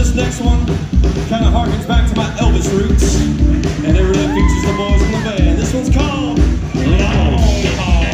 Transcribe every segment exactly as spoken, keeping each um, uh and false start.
this next one kind of harkens back to my Elvis roots, and it really features the boys in the band. This one's called Long Haul.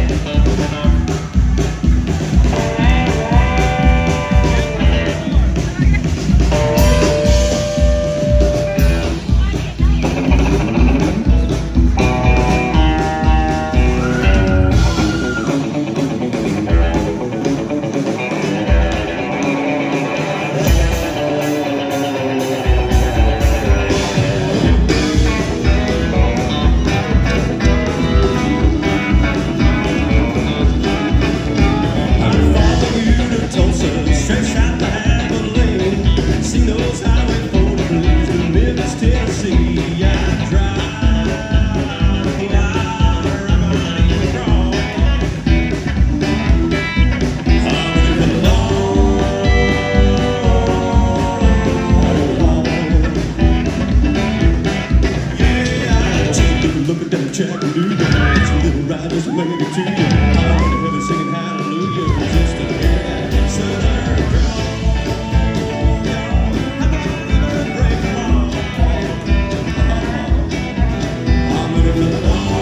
Chattanooga, some little riders will make it to you. I'm gonna hear them singing hallelujah just to hear that southern drawl. I'm gonna break the law. I'm gonna break the law.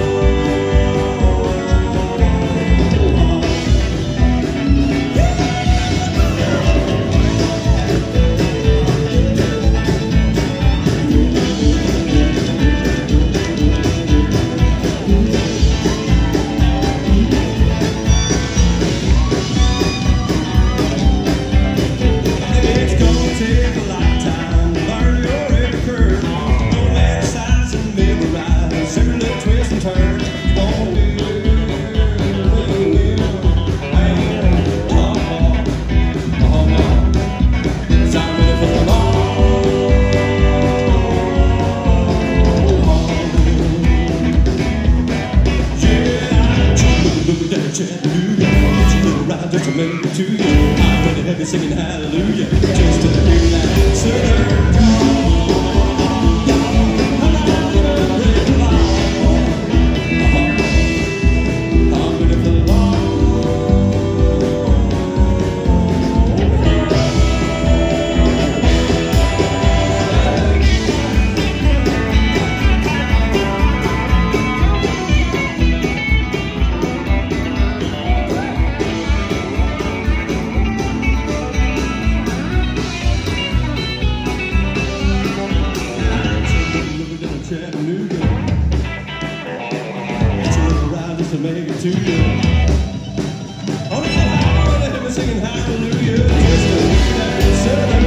Chattanooga, it's a little ride just to make it to you. I'm gonna have you singing hallelujah just to hear that southern drawl. Chattanooga, it's a little ride just to make it to you. On the highway, they have me singing hallelujah just to hear that southern